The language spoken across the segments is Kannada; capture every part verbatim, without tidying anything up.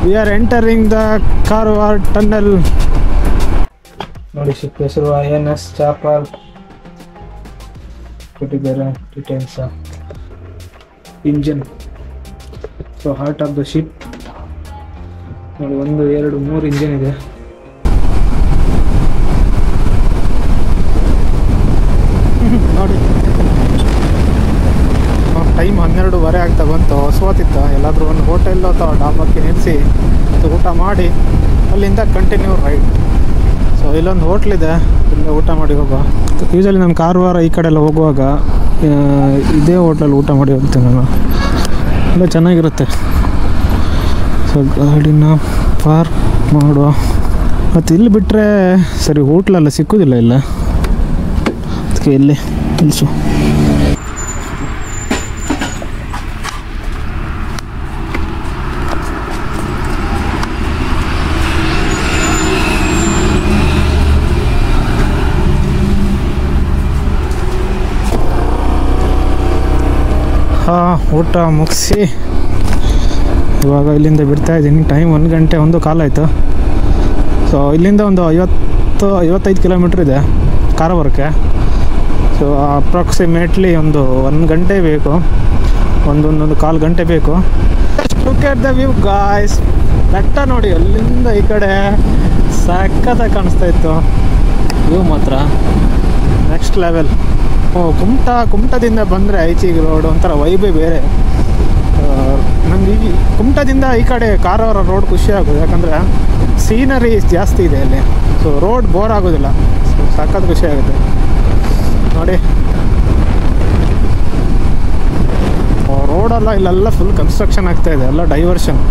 V are entering the Karwar tunnel. ನೋಡಿ ಶಿಪ್ ಹೆಸರು ಐ ಎನ್ ಎಸ್ ಚಾಪಲ್ ಕೊಟ್ಟಿದ್ದಾರೆ details. Engine, so heart of the ship ನೋಡಿ, ಒಂದು ಎರಡು ಮೂರು ಇಂಜಿನ್ ಇದೆ. ನೋಡಿ ಟೈಮ್ ಹನ್ನೆರಡುವರೆ ಆಗ್ತಾ ಬಂತು. ಹೊಸವತ್ತಿತ್ತು, ಎಲ್ಲಾದರೂ ಒಂದು ಹೋಟೆಲ್ ಅಥವಾ ಡಾಬಾಕ್ಕೆ ನಿಲ್ಲಿಸಿ ಊಟ ಮಾಡಿ ಅಲ್ಲಿಂದ ಕಂಟಿನ್ಯೂ ರೈಡ್. ಸೊ ಇಲ್ಲೊಂದು ಹೋಟ್ಲಿದೆ, ಇಲ್ಲೇ ಊಟ ಮಾಡಿ ಹೋಗುವ. ಯೂಶಲಿ ನಾನು ಕಾರವಾರ ಈ ಕಡೆ ಎಲ್ಲ ಹೋಗುವಾಗ ಇದೇ ಹೋಟ್ಲಲ್ಲಿ ಊಟ ಮಾಡಿ ಹೋಗ್ತೀನಿ ನಾನು, ತುಂಬ ಚೆನ್ನಾಗಿರುತ್ತೆ. ಸೊ ಗಾಡಿನ ಪಾರ್ಕ್ ಮಾಡುವ. ಮತ್ತು ಇಲ್ಲಿ ಬಿಟ್ಟರೆ ಸರಿ ಹೋಟ್ಲೆಲ್ಲ ಸಿಕ್ಕೋದಿಲ್ಲ ಇಲ್ಲ, ಅದಕ್ಕೆ ಇಲ್ಲಿ ನಿಲ್ಲಿಸು. ಹಾಂ, ಊಟ ಮುಗಿಸಿ ಇವಾಗ ಇಲ್ಲಿಂದ ಬಿಡ್ತಾ ಇದ್ದೀನಿ. ಟೈಮ್ ಒಂದು ಗಂಟೆ ಒಂದು ಕಾಲ ಆಯಿತು. ಸೊ ಇಲ್ಲಿಂದ ಒಂದು ಐವತ್ತು ಐವತ್ತೈದು ಕಿಲೋಮೀಟ್ರ್ ಇದೆ ಕಾರವಾರಕ್ಕೆ. ಸೊ ಅಪ್ರಾಕ್ಸಿಮೇಟ್ಲಿ ಒಂದು ಒಂದು ಗಂಟೆ ಬೇಕು, ಒಂದೊಂದೊಂದು ಕಾಲು ಗಂಟೆ ಬೇಕು. Look at the view guys. ಬೆಟ್ಟ ನೋಡಿ, ಅಲ್ಲಿಂದ ಈ ಕಡೆ ಸಖತ್ತಾಗಿ ಕಾಣಿಸ್ತಾ ಇತ್ತು ವ್ಯೂ ಮಾತ್ರ ನೆಕ್ಸ್ಟ್ ಲೆವೆಲ್. ಓ ಕುಮಟ, ಕುಮಟದಿಂದ ಬಂದರೆ ಐಚಿಗೆ ರೋಡ್ ಒಂಥರ ವೈಬೇ ಬೇರೆ. ನನಗೆ ಈ ಕುಮಟದಿಂದ ಈ ಕಡೆ ಕಾರವಾರ ರೋಡ್ ಖುಷಿ ಆಗೋದು, ಯಾಕಂದರೆ ಸೀನರಿ ಜಾಸ್ತಿ ಇದೆ ಅಲ್ಲಿ. ಸೊ ರೋಡ್ ಬೋರ್ ಆಗೋದಿಲ್ಲ, ಸೊ ಸಖತ್ ಖುಷಿ ಆಗುತ್ತೆ ನೋಡಿ. ರೋಡೆಲ್ಲ ಇಲ್ಲೆಲ್ಲ ಫುಲ್ ಕನ್ಸ್ಟ್ರಕ್ಷನ್ ಆಗ್ತಾಯಿದೆ, ಎಲ್ಲ ಡೈವರ್ಷನ್.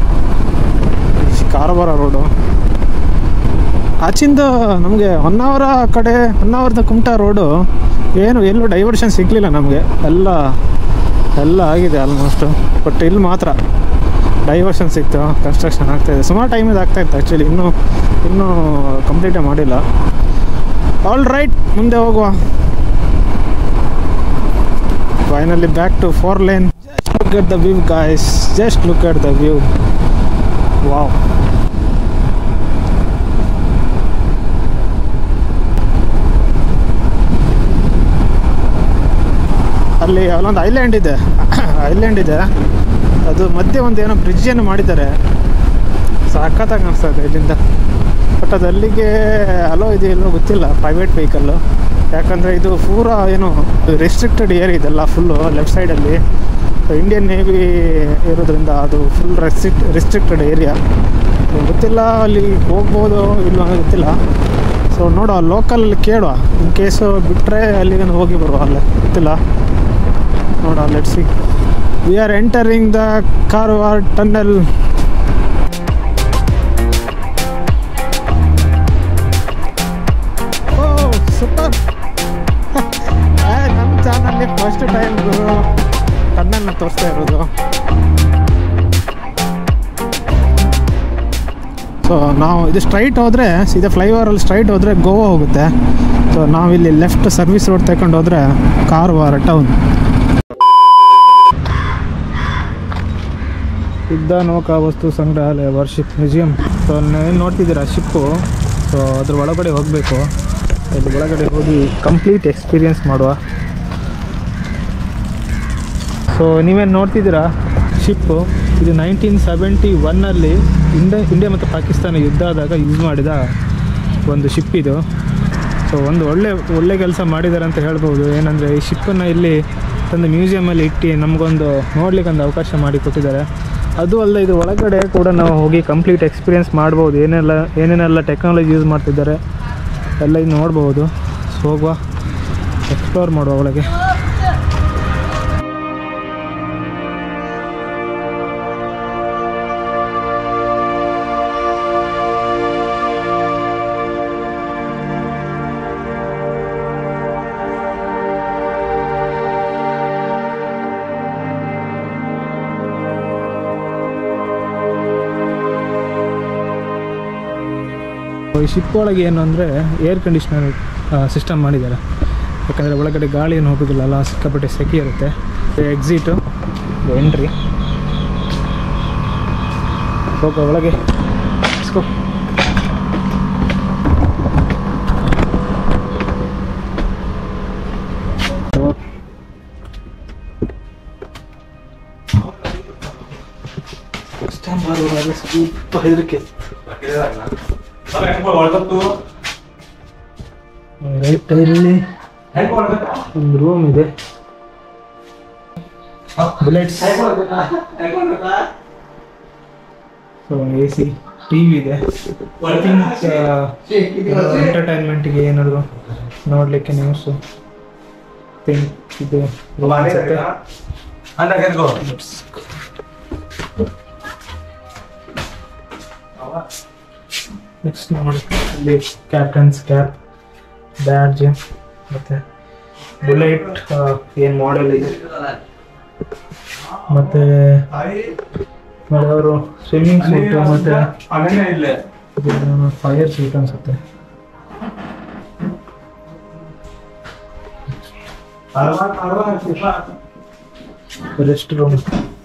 ಕಾರವಾರ ರೋಡು ಆಚಿಂದ ನಮಗೆ ಹೊನ್ನಾವರ ಕಡೆ, ಹೊನ್ನಾವರದ ಕುಮಟ ರೋಡು ಏನು ಎಲ್ಲೂ ಡೈವರ್ಷನ್ ಸಿಗಲಿಲ್ಲ ನಮಗೆ. ಎಲ್ಲ ಎಲ್ಲ ಆಗಿದೆ ಆಲ್ಮೋಸ್ಟು, ಬಟ್ ಇಲ್ಲಿ ಮಾತ್ರ ಡೈವರ್ಷನ್ ಸಿಕ್ತು. ಕನ್ಸ್ಟ್ರಕ್ಷನ್ ಆಗ್ತಾಯಿದೆ, ಸುಮಾರು ಟೈಮಿಂದ ಆಗ್ತಾಯಿತ್ತು ಆ್ಯಕ್ಚುಲಿ, ಇನ್ನೂ ಇನ್ನೂ ಕಂಪ್ಲೀಟೇ ಮಾಡಿಲ್ಲ. ಆಲ್ ರೈಟ್, ಮುಂದೆ ಹೋಗುವ. Finally back to four lane. Just look at the view guys, just look at the view. Wow, ಅಲ್ಲಿ ಅಲ್ಲೊಂದು ಐಲ್ಯಾಂಡ್ ಇದೆ, ಐಲ್ಯಾಂಡ್ ಇದೆ, ಅದು ಮಧ್ಯೆ ಒಂದು ಏನೋ ಬ್ರಿಡ್ಜನ್ನು ಮಾಡಿದ್ದಾರೆ, ಸಖತ್ತಾಗಿ ಕಾಣಿಸ್ತದೆ ಇಲ್ಲಿಂದ. ಬಟ್ ಅದು ಅಲ್ಲಿಗೆ ಅಲೋ ಇದೆ ಇಲ್ಲೋ ಗೊತ್ತಿಲ್ಲ, ಪ್ರೈವೇಟ್ ವೆಹಿಕಲ್ಲು. ಯಾಕಂದರೆ ಇದು ಪೂರಾ ಏನು ರೆಸ್ಟ್ರಿಕ್ಟೆಡ್ ಏರಿಯಾ ಇದೆಲ್ಲ ಫುಲ್ಲು ಲೆಫ್ಟ್ ಸೈಡಲ್ಲಿ. ಇಂಡಿಯನ್ ನೇವಿ ಇರೋದ್ರಿಂದ ಅದು ಫುಲ್ ರೆಸ್ಟ್ರಿಕ್ಟ್ ರೆಸ್ಟ್ರಿಕ್ಟೆಡ್ ಏರಿಯಾ. ಗೊತ್ತಿಲ್ಲ ಅಲ್ಲಿ ಹೋಗ್ಬೋದು ಇಲ್ಲ ಗೊತ್ತಿಲ್ಲ. ಸೊ ನೋಡುವ, ಲೋಕಲಲ್ಲಿ ಕೇಳುವ, ಇನ್ ಕೇಸು ಬಿಟ್ಟರೆ ಅಲ್ಲಿಗೆ ಹೋಗಿ ಬರುವ, ಅಲ್ಲೇ ಗೊತ್ತಿಲ್ಲ ನೋಡುವ. Let's see. We are entering the Karwar tunnel. Oh super. ನಮ್ಮ ಚಾನಲ್ಲಿ ಫಸ್ಟ್ ಟೈಮ್ ಟನ್ನಲ್ನ ತೋರಿಸ್ತಾ ಇರೋದು. ಸೊ ನಾವು ಇದು ಸ್ಟ್ರೈಟ್ ಹೋದರೆ, ಸೀದಾ ಫ್ಲೈಓವರಲ್ಲಿ ಸ್ಟ್ರೈಟ್ ಹೋದರೆ ಗೋವಾ ಹೋಗುತ್ತೆ. ಸೊ ನಾವಿಲ್ಲಿ ಲೆಫ್ಟ್ ಸರ್ವಿಸ್ ರೋಡ್ ತಗೊಂಡು ಹೋದರೆ ಕಾರವಾರ ಟೌನ್. ಯುದ್ಧ ನೌಕಾ ವಸ್ತು ಸಂಗ್ರಹಾಲಯ ವಾರ್ಷಿಪ್ ಮ್ಯೂಸಿಯಂ. ಸೊ ಏನು ನೋಡ್ತಿದ್ದೀರಾ ಶಿಪ್ಪು, ಸೊ ಅದ್ರ ಒಳಗಡೆ ಹೋಗಬೇಕು. ಇಲ್ಲಿ ಒಳಗಡೆ ಹೋಗಿ ಕಂಪ್ಲೀಟ್ ಎಕ್ಸ್ಪೀರಿಯೆನ್ಸ್ ಮಾಡುವ. ಸೊ ನೀವೇನು ನೋಡ್ತಿದ್ದೀರಾ ಶಿಪ್ಪು, ಇದು ನೈನ್ಟೀನ್ ಸೆವೆಂಟಿ ಒನ್ನಲ್ಲಿ ಇಂಡಿಯಾ ಇಂಡಿಯಾ ಮತ್ತು ಪಾಕಿಸ್ತಾನ ಯುದ್ಧ ಆದಾಗ ಯೂಸ್ ಮಾಡಿದ ಒಂದು ಶಿಪ್ ಇದು. ಸೊ ಒಂದು ಒಳ್ಳೆ ಒಳ್ಳೆ ಕೆಲಸ ಮಾಡಿದ್ದಾರೆ ಅಂತ ಹೇಳ್ಬೋದು. ಏನಂದರೆ ಈ ಶಿಪ್ಪನ್ನು ಇಲ್ಲಿ ತಂದು ಮ್ಯೂಸಿಯಮಲ್ಲಿ ಇಟ್ಟು ನಮಗೊಂದು ನೋಡ್ಲಿಕ್ಕೆ ಒಂದು ಅವಕಾಶ ಮಾಡಿ ಕೊಟ್ಟಿದ್ದಾರೆ. ಅದು ಅಲ್ಲದೆ ಇದು ಒಳಗಡೆ ಕೂಡ ನಾವು ಹೋಗಿ ಕಂಪ್ಲೀಟ್ ಎಕ್ಸ್ಪೀರಿಯೆನ್ಸ್ ಮಾಡ್ಬೋದು. ಏನೆಲ್ಲ ಏನೇನೆಲ್ಲ ಟೆಕ್ನಾಲಜಿ ಯೂಸ್ ಮಾಡ್ತಿದ್ದಾರೆ ಎಲ್ಲ ಇದು ನೋಡ್ಬೋದು. ಸೊ ಹೋಗುವ, ಎಕ್ಸ್ಪ್ಲೋರ್ ಮಾಡುವ ಒಳಗೆ. ಈ ಶಿಪ್ ಒಳಗೆ ಏನು ಅಂದರೆ ಏರ್ ಕಂಡೀಷ್ನರ್ ಸಿಸ್ಟಮ್ ಮಾಡಿದ್ದಾರೆ. ಯಾಕಂದರೆ ಒಳಗಡೆ ಗಾಳಿ ಏನು ಹೋಗೋದಿಲ್ಲ ಅಲ್ಲ, ಸಿಕ್ಕಾಪಟ್ಟೆ ಸೆಕೆ ಇರುತ್ತೆ. Exit, entry. ಸೊ ಹೋಗೋ ಒಳಗೆ. ಇಸ್ಕೋ. ಸ್ವಲ್ಪ ಹೆದರಿಕೆ. ರೈಟ್ ಇಲ್ಲಿ ಒಂದು ರೂಮ್ ಇದೆ. Bullets, so A C, T V ಇದೆ. ಎಂಟರ್ಟೈನ್ಮೆಂಟ್ಗೆ ಏನಾದ್ರು ನೋಡಲಿಕ್ಕೆ ನ್ಯೂಸು ಇದು ಅನ್ಸುತ್ತೆ. ನೆಕ್ಸ್ಟ್ ನೋಡಿ ಇಲ್ಲಿ ಕ್ಯಾಪ್ಟನ್ಸ್ ಕ್ಯಾಪ್, ಬ್ಯಾಡ್ಜ್, ಮತ್ತು ಬುಲೆಟ್ ಏನು ಮಾಡೆಲ್ ಇದೆ, ಮತ್ತು ಅವರು ಸ್ವಿಮ್ಮಿಂಗ್ ಸೂಟು ಮತ್ತು ಫೈರ್ ಸೂಟ್ ಅನ್ಸುತ್ತೆ. ರೆಸ್ಟ್ ರೂಮ್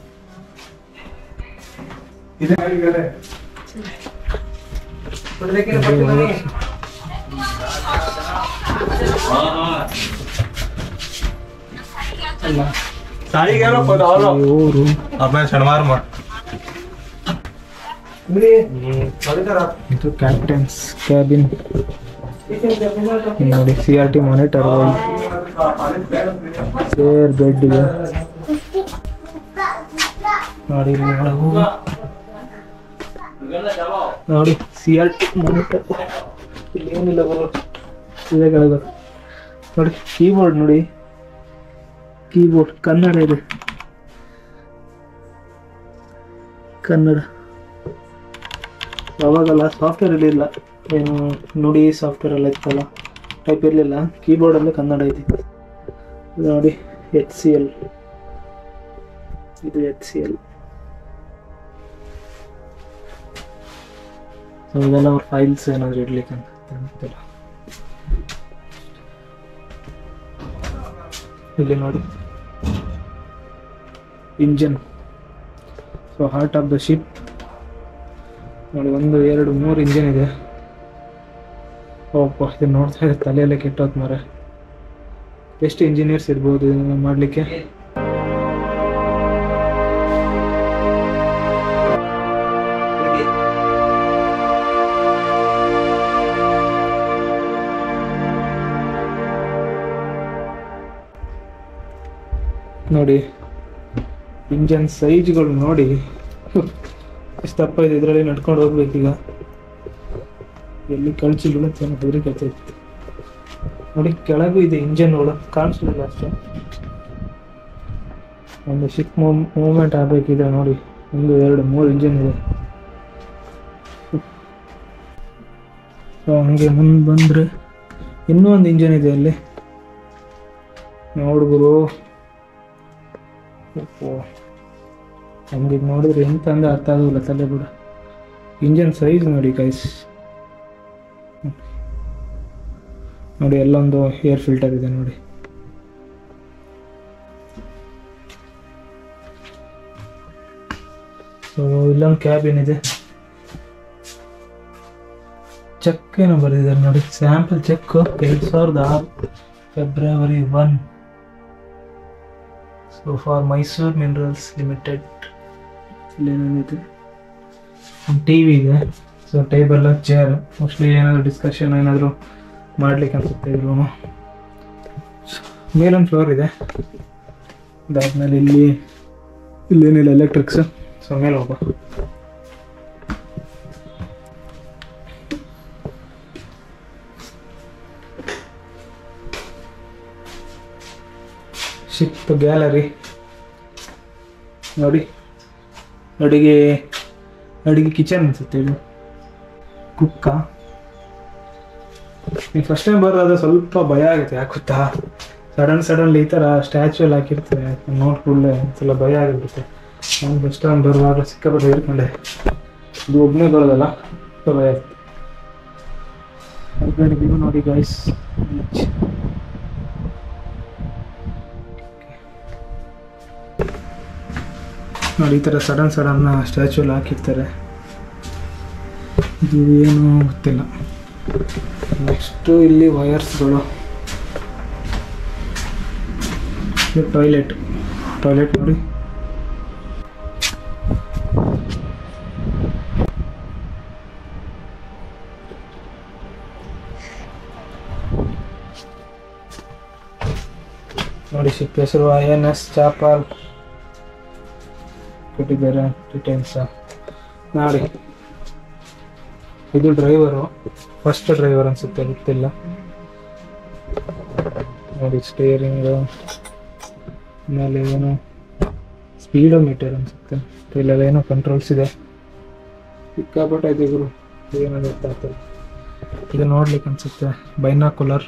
ಇದು ಕ್ಯಾಪ್ಟನ್ಸ್ ಕ್ಯಾಬಿನ್ ನೋಡಿ. C R T monitor, chair, bed ಇದೆ ನೋಡಿ. ನೋಡಿ ಸಿ ಆರ್ ಟಿ ಮಾನಿಟರ್, ಇಲ್ಲಿ ಏನಿಲ್ಲ ಬರೋ ನೋಡಿ. ಕೀಬೋರ್ಡ್ ನೋಡಿ, ಕೀಬೋರ್ಡ್ ಕನ್ನಡ ಇದೆ, ಕನ್ನಡ. ಅವಾಗಲ್ಲ ಸಾಫ್ಟ್ವೇರ್ ಇರಲಿಲ್ಲ, ಏನು ನುಡಿ ಸಾಫ್ಟ್ವೇರ್ ಎಲ್ಲ ಇತ್ತಲ್ಲ, ಟೈಪ್ ಇರಲಿಲ್ಲ. ಕೀಬೋರ್ಡಲ್ಲೇ ಕನ್ನಡ ಇದೆ. ಇದು ನೋಡಿ ಎಚ್ ಸಿ ಎಲ್, ಇದು ಎಚ್ ಸಿ ಎಲ್. ಸೊ ಇದೆಲ್ಲ ಅವ್ರ ಫೈಲ್ಸ್ ಏನಾದರೂ ಇಡ್ಲಿಕ್ಕೆ ಅಂತ. ಇಲ್ಲಿ ನೋಡಿ engine, so heart of the ship ನೋಡಿ. ಒಂದು ಎರಡು ಮೂರು ಇಂಜಿನ್ ಇದೆ. ಓಪ್ಪ, ಇದು ನೋಡ್ತಾ ಇದೆ ತಲೆಯಲ್ಲೇ ಕೆಟ್ಟೋತ್ ಮರ. ಎಷ್ಟು ಇಂಜಿನಿಯರ್ಸ್ ಇರ್ಬೋದು ಇದನ್ನು ಮಾಡಲಿಕ್ಕೆ. ನೋಡಿ ಇಂಜನ್ ಸೈಜ್ಗಳು ನೋಡಿ ಎಷ್ಟು ದಪ್ಪ ಇದೆ. ಇದರಲ್ಲಿ ನಡ್ಕೊಂಡು ಹೋಗ್ಬೇಕೀಗ, ಎಲ್ಲಿ ಕಳ್ಚಿ ಬೀಳುತ್ತೆ ಅನ್ನೋ ಹೆದರಿಕೆ ಆಗ್ತೈತೆ ನೋಡಿ. ಕೆಳಗೂ ಇದೆ ಇಂಜನ್ ಒಳ ಕಾಣಿಸ್ಲಿಲ್ಲ ಅಷ್ಟೇ. ಒಂದು ಶಿಪ್ ಮೂವ್ಮೆಂಟ್ ಆಗಬೇಕಿದೆ ನೋಡಿ. ಒಂದು ಎರಡು ಮೂರು ಇಂಜನ್ ಇದೆ. ಸೊ ಹಂಗೆ ಮುಂದೆ ಬಂದರೆ ಇನ್ನೂ ಒಂದು ಇಂಜನ್ ಇದೆ ಅಲ್ಲಿ ನೋಡ್ಗುರು. ನಮ್ಗೆ ನೋಡಿದ್ರೆ ಎಂತ ಅಂದ್ರೆ ಅರ್ಥ ಆಗೋಲ್ಲ ತಲೆ ಬಿಡ. ಇಂಜನ್ ಸೈಜ್ ನೋಡಿ ಗೈಸ್, ನೋಡಿ ಎಲ್ಲೊಂದು ಏರ್ ಫಿಲ್ಟರ್ ಇದೆ ನೋಡಿ. ಸೊ ಇಲ್ಲೊಂದು ಕ್ಯಾಬಿನ್ ಇದೆ. ಚೆಕ್ ಏನೋ ಬರೆದಿದ್ದಾರೆ ನೋಡಿ, ಸ್ಯಾಂಪಲ್ ಚೆಕ್ ಎರಡು ಸಾವಿರದ ಆರು February one. So for Mysore minerals limited. ಇಲ್ಲೇನಿದೆ, ಒಂದು ಟಿ ವಿ ಇದೆ. ಸೊ ಟೇಬಲ್, ಚೇರ್, ಮೋಸ್ಟ್ಲಿ ಏನಾದರೂ ಡಿಸ್ಕಷನ್ ಏನಾದರೂ ಮಾಡ್ಲಿಕ್ಕೆ ಅನ್ಸುತ್ತೆ ಈ ರೂಮು. ಮೇಲೊಂದು ಫ್ಲೋರ್ ಇದೆ. ಅದಾದ್ಮೇಲೆ ಇಲ್ಲಿ ಇಲ್ಲೇನಿಲ್ಲ ಎಲೆಕ್ಟ್ರಿಕ್ಸ್. ಸೊ ಮೇಲೆ ಹೋಗೋ. ಶಿಪ್ ಗ್ಯಾಲರಿ ನೋಡಿ. ಅಡುಗೆ ಅಡುಗೆ ಕಿಚನ್ ಅನ್ಸುತ್ತೆ ಇದು. ಕುಕ್ಕ. ನೀವು ಫಸ್ಟ್ ಟೈಮ್ ಬರೋದು ಸ್ವಲ್ಪ ಭಯ ಆಗುತ್ತೆ, ಯಾಕೆ ಗೊತ್ತಾ? ಸಡನ್ ಸಡನ್ಲಿ ಈ ಥರ ಸ್ಟ್ಯಾಚು ಎಲ್ಲ ಹಾಕಿರ್ತಾರೆ, ನೋಡ್ಕೊಳ್ಳೆ ಒಂದ್ಸಲ ಭಯ ಆಗಿರುತ್ತೆ. ನಾನು ಫಸ್ಟ್ ಟೈಮ್ ಬರುವಾಗ ಸಿಕ್ಕಾಪಟ್ಟೆ ಹೇಳ್ಕೊಂಡೆ. ಇದು ಒಬ್ಬನೇ ಬರೋದಲ್ಲ, ಸ್ವಲ್ಪ ಭಯ ಆಗ್ತದೆ. ನೋಡಿ ಗೈಸ್, ನೋಡಿ ಈ ಥರ ಸಡನ್ ಸಡನ್ನ ಸ್ಟ್ಯಾಚು ಎಲ್ಲ ಹಾಕಿರ್ತಾರೆ. ಇದು ಏನು ಗೊತ್ತಿಲ್ಲ. ನೆಕ್ಸ್ಟು ಇಲ್ಲಿ ವಯರ್ಸ್ಗಳು. ಇದು ಟಾಯ್ಲೆಟ್ ಟಾಯ್ಲೆಟ್ ನೋಡಿ. ನೋಡಿ ಶಿಪ್ ಹೆಸರು ಐ ಎನ್ ಎಸ್ ಚಾಪಲ್ ಕೊಟ್ಟಿದ್ದಾರೆ ಡೀಟೇಲ್ಸ್ ನೋಡಿ. ಇದು ಡ್ರೈವರು, ಫಸ್ಟ್ ಡ್ರೈವರ್ ಅನ್ಸುತ್ತೆ, ಗೊತ್ತಿಲ್ಲ. ನೋಡಿ ಸ್ಟೇರಿಂಗ್, ಆಮೇಲೆ ಏನು ಸ್ಪೀಡೋ ಮೀಟರ್ ಅನ್ಸುತ್ತೆ, ಇಲ್ಲೆಲ್ಲ ಏನೋ ಕಂಟ್ರೋಲ್ಸ್ ಇದೆ. ಸಿಕ್ಕಾಪಟ್ಟೆ ಇದೆ ಗುರು, ಏನೋ ಗೊತ್ತಾಗ್ತದೆ. ಇದು ನೋಡ್ಲಿಕ್ಕೆ ಅನ್ಸುತ್ತೆ ಬೈನಾಕುಲರ್.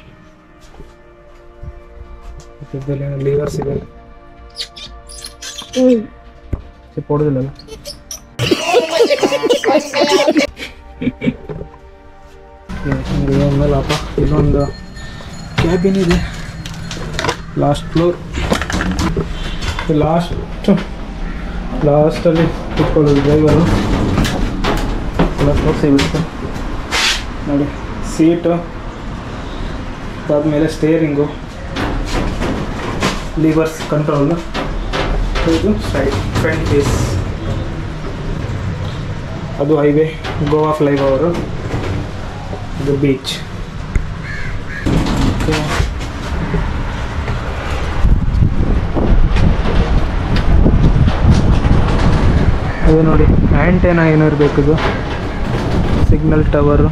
ಇದರಲ್ಲಿ ಏನೋ ಲೀವರ್ಸ್ ಇದೆ, ಚಿಪ್ ಹೊಡೆದಿಲ್ಲ. ಆಮೇಲೆ ಅಪ್ಪ ಇಲ್ಲೊಂದು ಕ್ಯಾಬಿನ್ ಇದೆ, ಲಾಸ್ಟ್ ಫ್ಲೋರ್. ಲಾಸ್ಟ್ ಲಾಸ್ಟಲ್ಲಿ ಕುತ್ಕೊಳ್ಳೋದು ಡ್ರೈವರು. ಎಲ್ಲ ತೋರಿಸಿಬಿಟ್ಟು ನೋಡಿ, ಸೀಟು, ಅದಾದಮೇಲೆ ಸ್ಟೇರಿಂಗು, ಲೀವರ್ಸ್ ಕಂಟ್ರೋಲು, ಇದು ಸೈಡ್ ಫ್ರಂಟ್ ಫೇಸ್. ಅದು ಹೈವೇ, ಗೋವಾ ಫ್ಲೈ ಓವರು, ಇದು ಬೀಚ್. ಅದು ನೋಡಿ ಆ್ಯಂಟೇನಾ ಏನೋ ಇರಬೇಕು, ಇದು ಸಿಗ್ನಲ್ ಟವರು.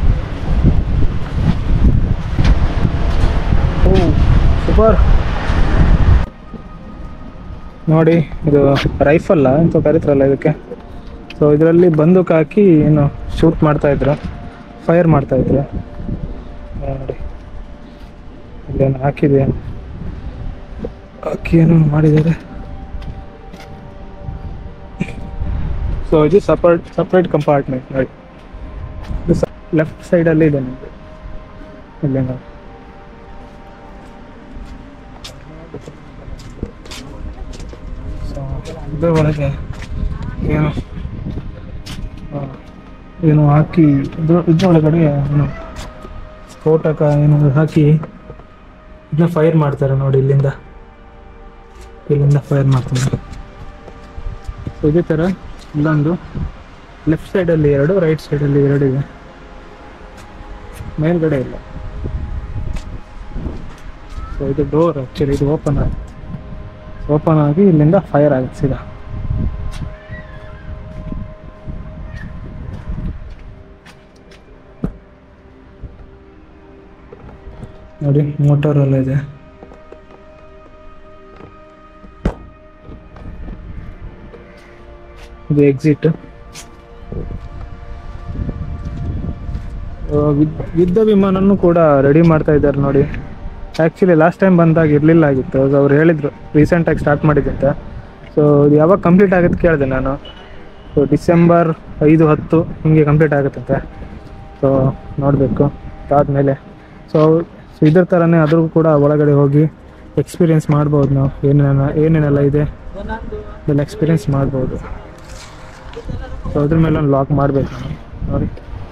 ಓ ಸೂಪರ್. ನೋಡಿ ಇದು ರೈಫಲ್ಲ ಅಂತ ಕರೀತಾರಲ್ಲ ಇದಕ್ಕೆ. ಸೊ ಇದರಲ್ಲಿ ಬಂದೂಕ್ ಹಾಕಿ ಏನು ಶೂಟ್ ಮಾಡ್ತಾಯಿದ್ರು, ಫೈರ್ ಮಾಡ್ತಾಯಿದ್ರು. ನೋಡಿ ಇಲ್ಲೇನು ಹಾಕಿದೆ, ಹಾಕಿ ಏನು ಮಾಡಿದ್ದಾರೆ. ಸೊ ಇದು ಸಪರೇಟ್ ಸಪ್ರೇಟ್ ಕಂಪಾರ್ಟ್ಮೆಂಟ್ ನೋಡಿ. ಇದು ಲೆಫ್ಟ್ ಸೈಡಲ್ಲಿ ಇದೆ ನಿಮಗೆ ಇಲ್ಲೇ ನೋಡಿ. ಸೊ ಇದ್ರ ಒಳಗೆ ಏನು ಏನು ಹಾಕಿ ಇದ್ರ ಇದ್ರೊಳಗಡೆ ಏನು ಸ್ಫೋಟಕ ಏನು ಹಾಕಿ ಇದನ್ನ ಫೈರ್ ಮಾಡ್ತಾರೆ ನೋಡಿ. ಇಲ್ಲಿಂದ ಇಲ್ಲಿಂದ ಫೈರ್ ಮಾಡ್ತಾರೆ. ಸೊ ಇದೇ ಥರ ಇಲ್ಲೊಂದು ಲೆಫ್ಟ್ ಸೈಡಲ್ಲಿ ಎರಡು, ರೈಟ್ ಸೈಡಲ್ಲಿ ಎರಡು ಇದೆ, ಮೇಲ್ಗಡೆ ಇಲ್ಲ. ಸೊ ಇದು ಡೋರ್ ಆ್ಯಕ್ಚುಲಿ ಇದು ಓಪನ್ ಆಗಿ ಓಪನ್ ಆಗಿ ಇಲ್ಲಿಂದ ಫೈರ್ ಆಗುತ್ತೆ ಸೀದಾ. ನೋಡಿ ಮೋಟಾರ್ ಎಲ್ಲ ಇದೆ. ಇದು ಎಕ್ಸಿಟ್. ಯುದ್ಧ ವಿಮಾನನೂ ಕೂಡ ರೆಡಿ ಮಾಡ್ತಾ ಇದ್ದಾರೆ ನೋಡಿ. ಆ್ಯಕ್ಚುಲಿ ಲಾಸ್ಟ್ ಟೈಮ್ ಬಂದಾಗ ಇರಲಿಲ್ಲ ಆಗಿತ್ತು, ಅವ್ರು ಹೇಳಿದರು ರೀಸೆಂಟಾಗಿ ಸ್ಟಾರ್ಟ್ ಮಾಡಿದ್ದಂತೆ. ಸೊ ಇದು ಯಾವಾಗ ಕಂಪ್ಲೀಟ್ ಆಗುತ್ತೆ ಕೇಳಿದೆ ನಾನು. ಸೊ ಡಿಸೆಂಬರ್ ಐದು ಹತ್ತು ಹಿಂಗೆ ಕಂಪ್ಲೀಟ್ ಆಗುತ್ತಂತೆ. ಸೊ ನೋಡಬೇಕು ಅದಾದಮೇಲೆ. ಸೊ ಸೊ ಇದ್ರ ಥರನೇ ಅದ್ರೂ ಕೂಡ ಒಳಗಡೆ ಹೋಗಿ ಎಕ್ಸ್ಪೀರಿಯೆನ್ಸ್ ಮಾಡ್ಬೋದು ನಾವು, ಏನೇನ ಏನೇನೆಲ್ಲ ಇದೆ ಅದೆಲ್ಲ ಎಕ್ಸ್ಪೀರಿಯೆನ್ಸ್ ಮಾಡ್ಬೋದು. ಸೊ ಅದ್ರ ಮೇಲೆ ಒಂದು ಲಾಕ್ ಮಾಡಬೇಕು ನಾನು ನೋಡಿ.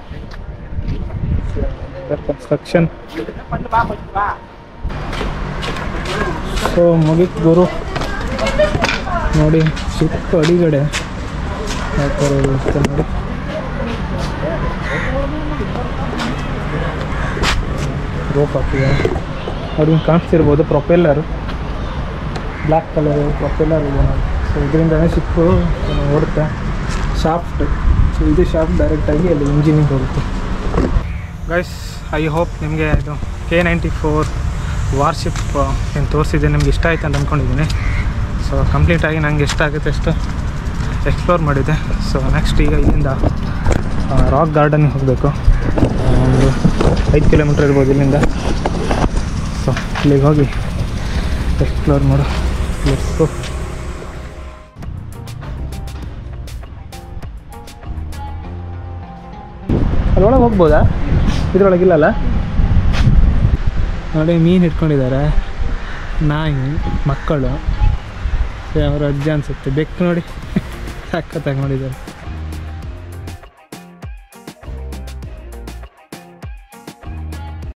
ಕನ್ಸ್ಟ್ರಕ್ಷನ್ ಸೊ ಮುಗಿತು ಗುರು. ನೋಡಿ ಶಿಪ್ ಅಡಿಗಡೆ ಯಾವ ಥರ ಇರುತ್ತೆ ನೋಡಿ. ರೋಪ್ ಹಾಕಿದೆ ಅವ್ರಿಗೆ ಕಾಣಿಸ್ತಿರ್ಬೋದು. ಪ್ರೊಪೆಲ್ಲರ್ ಬ್ಲ್ಯಾಕ್ ಕಲರ್ ಪ್ರೊಪೆಲ್ಲರ್ ಇದೆ ನೋಡಿ. ಸೊ ಇದರಿಂದನೇ ಶಿಪ್ಪು ಓಡುತ್ತೆ. ಶಾಫ್ಟ್, ಸೊ ಇದು ಶಾಫ್ಟ್ ಡೈರೆಕ್ಟಾಗಿ ಅಲ್ಲಿ ಇಂಜಿನಿಗೆ ಹೋಗುತ್ತೆ. ಗೈಸ್ ಐ ಹೋಪ್ ನಿಮಗೆ ಇದು ಕೆ ನೈಂಟಿ ಫೋರ್ ವಾರ್ಶಿಪ್ ಏನು ತೋರಿಸಿದೆ ನಿಮ್ಗೆ ಇಷ್ಟ ಆಯ್ತು ಅಂತ ಅಂದ್ಕೊಂಡಿದ್ದೀನಿ. ಸೊ ಕಂಪ್ಲೀಟಾಗಿ ನನಗೆ ಇಷ್ಟ ಆಗುತ್ತೆ ಅಷ್ಟು ಎಕ್ಸ್ಪ್ಲೋರ್ ಮಾಡಿದೆ. ಸೊ ನೆಕ್ಸ್ಟ್ ಈಗ ಇಲ್ಲಿಂದ ರಾಕ್ ಗಾರ್ಡನ್ಗೆ ಹೋಗಬೇಕು. ಒಂದು ಐದು ಕಿಲೋಮೀಟ್ರ್ ಇರ್ಬೋದು ಇಲ್ಲಿಂದ. ಸೊ ಇಲ್ಲಿಗೆ ಹೋಗಿ ಎಕ್ಸ್ಪ್ಲೋರ್ ಮಾಡು. Let's go. ಅದ್ರೊಳಗೆ ಹೋಗ್ಬೋದಾ? ಇದ್ರೊಳಗಿಲ್ಲಲ್ಲ ನೋಡಿ. ಮೀನು ಇಟ್ಕೊಂಡಿದ್ದಾರೆ, ನಾಯಿ, ಮಕ್ಕಳು, ಅವ್ರ ಅಜ್ಜ ಅನಿಸುತ್ತೆ. ಬೆಕ್ಕು ನೋಡಿ ಸಖತ್ತಾಗಿ ಮಾಡಿದ್ದಾರೆ.